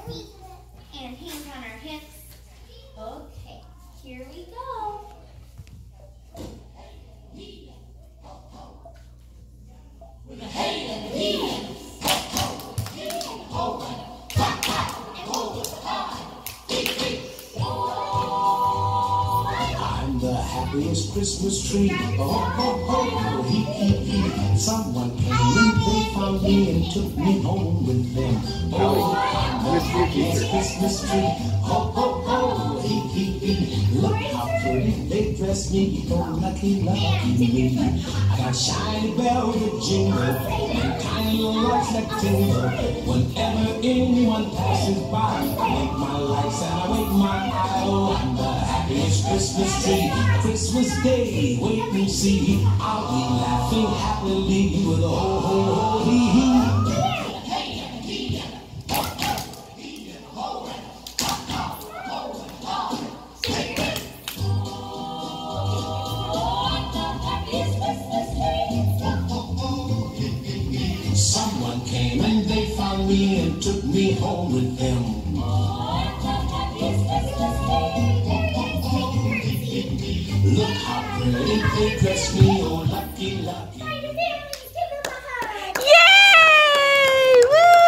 And hands on our hips. Okay, here we go. I'm the happiest Christmas tree. Oh, oh, oh, hee, hee, hee. Someone came and they found me and took me home with them. Oh, I'm the happiest Christmas tree. Oh, oh, oh, hee, hee, hee. Look how pretty they dress me. Oh, lucky, lucky me. I got shiny bells that jingle and tiny lights that tingle. Whenever anyone passes by, I blink my lights and I wink my eye. Oh, I'm the happiest Christmas tree. Christmas Day, wait and see. I'll be laughing happily with a ho ho ho hee hee. Someone came and they found me and took me home with them. Look how pretty they dress me, oh lucky, lucky.